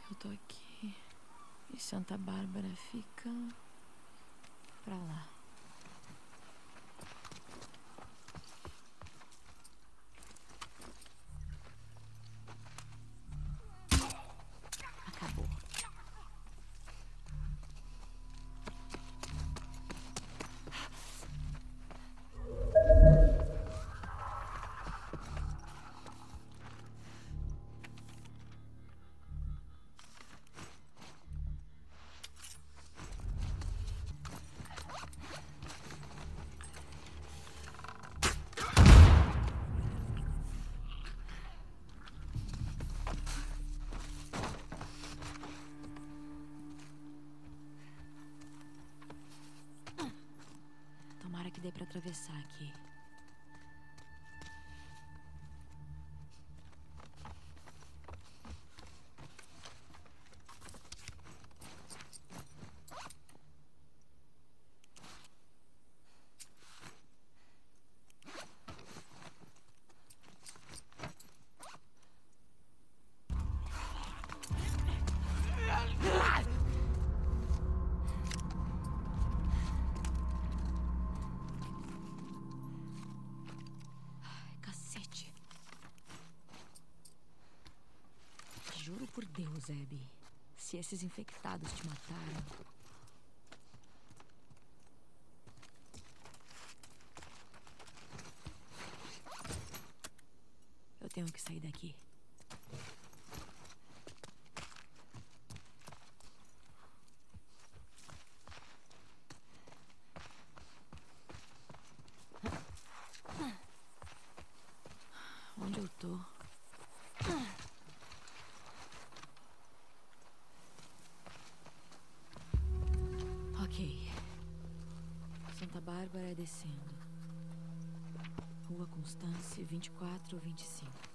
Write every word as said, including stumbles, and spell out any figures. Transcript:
Eu tô aqui e Santa Bárbara fica pra lá. Acabou. Tomara que dê pra atravessar aqui. Cacete. Juro por Deus, Abby. Se esses infectados te mataram... Eu tenho que sair daqui. Onde eu tô? Ok. Santa Bárbara é descendo. Rua Constance, vinte e quatro, vinte e cinco.